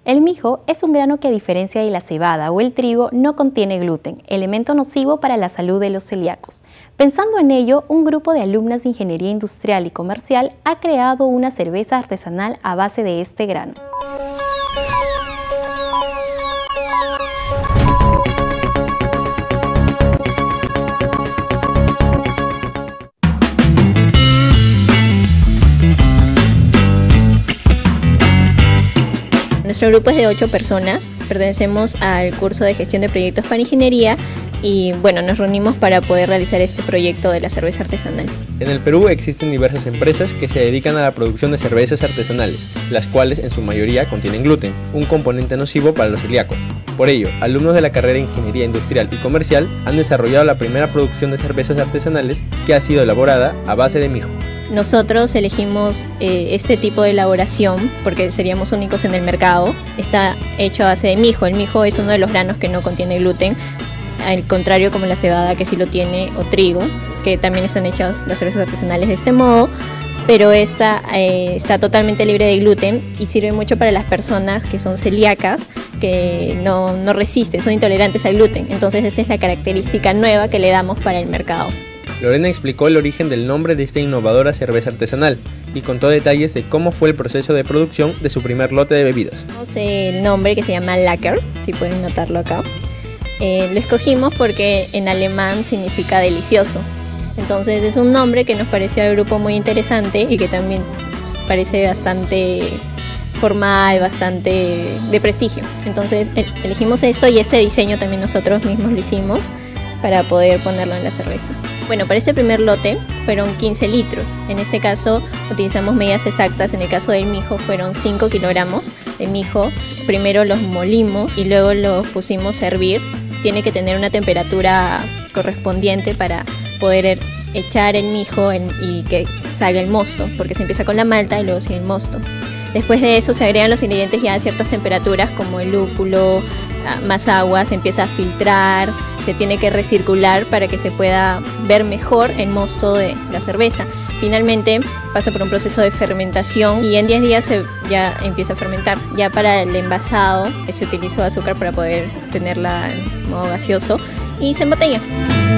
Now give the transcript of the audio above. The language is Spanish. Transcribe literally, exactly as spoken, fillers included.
El mijo es un grano que, a diferencia de la cebada o el trigo, no contiene gluten, elemento nocivo para la salud de los celíacos. Pensando en ello, un grupo de alumnas de Ingeniería Industrial y Comercial ha creado una cerveza artesanal a base de este grano. Nuestro grupo es de ocho personas, pertenecemos al curso de gestión de proyectos para ingeniería y bueno, nos reunimos para poder realizar este proyecto de la cerveza artesanal. En el Perú existen diversas empresas que se dedican a la producción de cervezas artesanales, las cuales en su mayoría contienen gluten, un componente nocivo para los celíacos. Por ello, alumnos de la carrera de Ingeniería Industrial y Comercial han desarrollado la primera producción de cervezas artesanales que ha sido elaborada a base de mijo. Nosotros elegimos eh, este tipo de elaboración porque seríamos únicos en el mercado. Está hecho a base de mijo. El mijo es uno de los granos que no contiene gluten, al contrario como la cebada, que sí lo tiene, o trigo, que también están hechas las cervezas artesanales de este modo, pero esta eh, está totalmente libre de gluten y sirve mucho para las personas que son celíacas, que no, no resisten, son intolerantes al gluten. Entonces esta es la característica nueva que le damos para el mercado. Lorena explicó el origen del nombre de esta innovadora cerveza artesanal y contó detalles de cómo fue el proceso de producción de su primer lote de bebidas. El nombre, que se llama Lacker, si pueden notarlo acá, eh, lo escogimos porque en alemán significa delicioso. Entonces es un nombre que nos pareció al grupo muy interesante y que también parece bastante formal, bastante de prestigio. Entonces elegimos esto y este diseño también nosotros mismos lo hicimos para poder ponerlo en la cerveza. Bueno, para este primer lote fueron quince litros. En este caso utilizamos medidas exactas. En el caso del mijo fueron cinco kilogramos de mijo. Primero los molimos y luego los pusimos a hervir. Tiene que tener una temperatura correspondiente para poder echar el mijo en, y que salga el mosto, porque se empieza con la malta y luego sigue el mosto. Después de eso se agregan los ingredientes ya a ciertas temperaturas, como el lúpulo, más agua, se empieza a filtrar, se tiene que recircular para que se pueda ver mejor el mosto de la cerveza. Finalmente pasa por un proceso de fermentación y en diez días se ya empieza a fermentar. Ya para el envasado se utilizó azúcar para poder tenerla en modo gaseoso y se embotella.